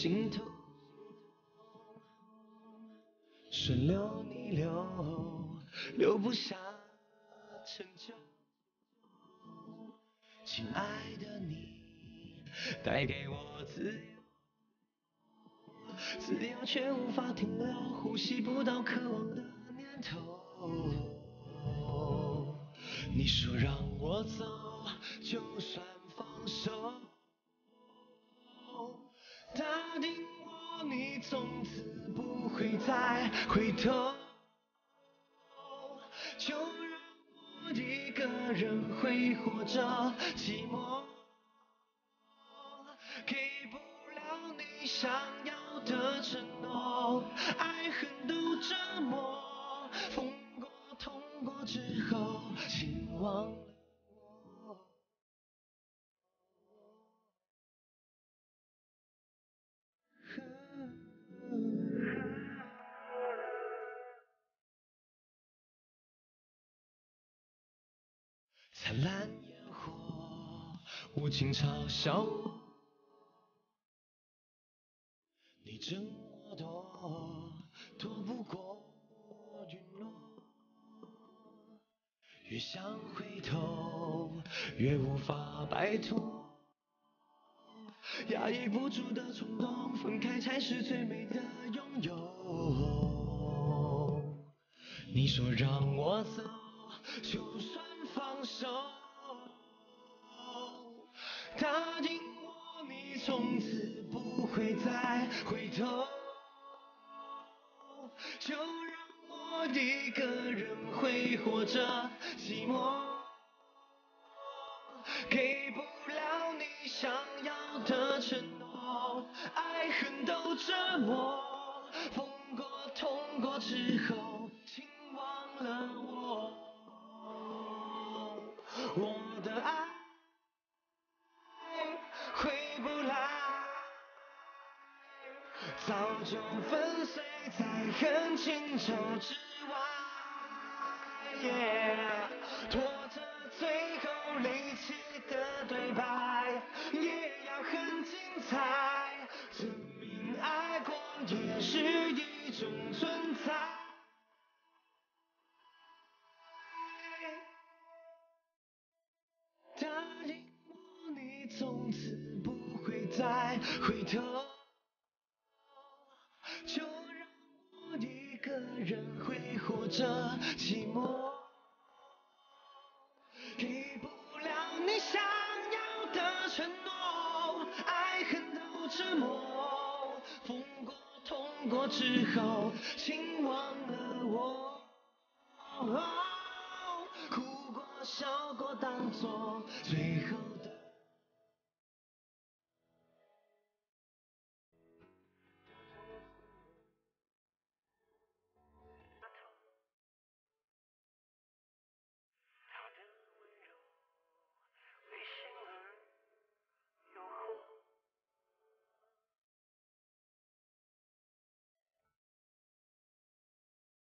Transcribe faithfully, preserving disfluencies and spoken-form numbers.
心头，顺流逆流，留不下成就。亲爱的你，带给我自由，自由却无法停留，呼吸不到渴望的念头。你说让我走，就算放手，答应我你从此不会再回头，就让我一个人挥霍着寂寞，给不了你想要的承诺，爱恨都折磨，风过痛过之后，请忘了我。灿烂烟火，无情嘲笑我，你争我夺，躲不过陨落。越想回头，越无法摆脱，压抑不住的冲动，分开才是最美的拥有。你说让我走，就算放手，答应我你从此不会再回头，就让我一个人挥霍着寂寞，给不了你想要的承诺，爱恨都折磨，风过痛过之后，请忘了我。我的爱回不来，早就粉碎在很清楚之外。Yeah, 拖着最后离奇的对白，也要很精彩，证明爱过也是一种存在。答应我你从此不会再回头，就让我一个人挥霍着寂寞，给不了你想要的承诺，爱恨都折磨，风过痛过之后，请忘了我。哭过笑过当作最后